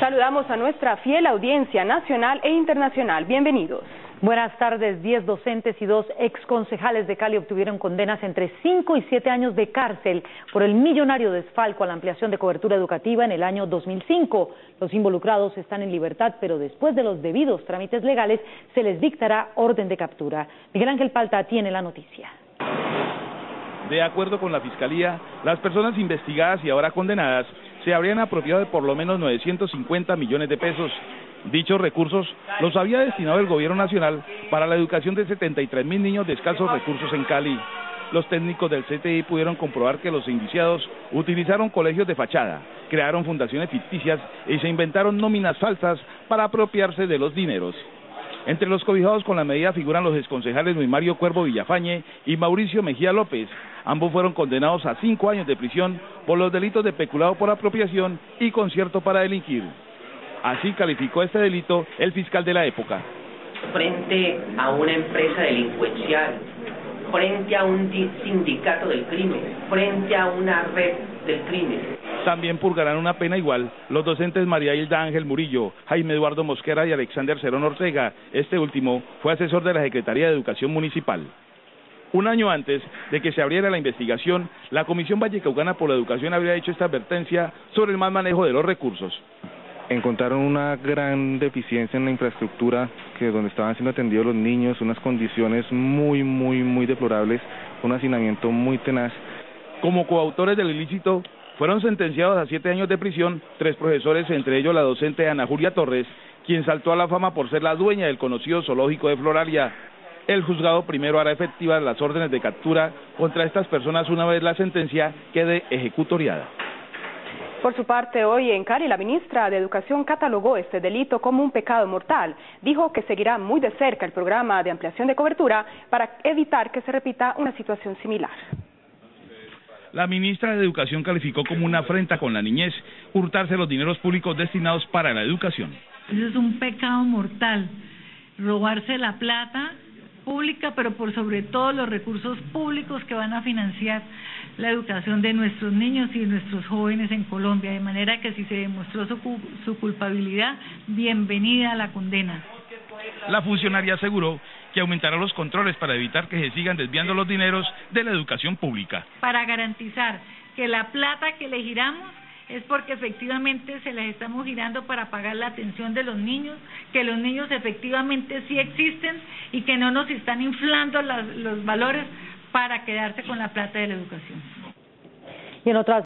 Saludamos a nuestra fiel audiencia nacional e internacional. Bienvenidos. Buenas tardes. 10 docentes y 2 exconcejales de Cali obtuvieron condenas entre 5 y 7 años de cárcel por el millonario desfalco a la ampliación de cobertura educativa en el año 2005. Los involucrados están en libertad, pero después de los debidos trámites legales se les dictará orden de captura. Miguel Ángel Palta tiene la noticia. De acuerdo con la Fiscalía, las personas investigadas y ahora condenadas se habrían apropiado de por lo menos 950 millones de pesos. Dichos recursos los había destinado el gobierno nacional para la educación de 73.000 niños de escasos recursos en Cali. Los técnicos del CTI pudieron comprobar que los indiciados utilizaron colegios de fachada, crearon fundaciones ficticias y se inventaron nóminas falsas para apropiarse de los dineros. Entre los cobijados con la medida figuran los exconcejales Luis Mario Cuervo Villafañe y Mauricio Mejía López. Ambos fueron condenados a 5 años de prisión por los delitos de peculado por apropiación y concierto para delinquir. Así calificó este delito el fiscal de la época. Frente a una empresa delincuencial, frente a un sindicato del crimen, frente a una red del crimen. También purgarán una pena igual los docentes María Hilda Ángel Murillo, Jaime Eduardo Mosquera y Alexander Cerón Ortega. Este último fue asesor de la Secretaría de Educación Municipal. Un año antes de que se abriera la investigación, la Comisión Vallecaucana por la Educación habría hecho esta advertencia sobre el mal manejo de los recursos. Encontraron una gran deficiencia en la infraestructura, que donde estaban siendo atendidos los niños, unas condiciones muy deplorables, un hacinamiento muy tenaz. Como coautores del ilícito, fueron sentenciados a 7 años de prisión 3 profesores, entre ellos la docente Ana Julia Torres, quien saltó a la fama por ser la dueña del conocido zoológico de Floralia. El juzgado primero hará efectivas las órdenes de captura contra estas personas una vez la sentencia quede ejecutoriada. Por su parte, hoy en Cali, la ministra de Educación catalogó este delito como un pecado mortal. Dijo que seguirá muy de cerca el programa de ampliación de cobertura para evitar que se repita una situación similar. La ministra de Educación calificó como una afrenta con la niñez hurtarse los dineros públicos destinados para la educación. Eso es un pecado mortal, robarse la plata pública, pero por sobre todo los recursos públicos que van a financiar la educación de nuestros niños y de nuestros jóvenes en Colombia, de manera que si se demostró su culpabilidad, bienvenida a la condena. La funcionaria aseguró que aumentará los controles para evitar que se sigan desviando los dineros de la educación pública. Para garantizar que la plata que le giramos es porque efectivamente se las estamos girando para pagar la atención de los niños, que los niños efectivamente sí existen y que no nos están inflando los valores para quedarse con la plata de la educación. Y en otras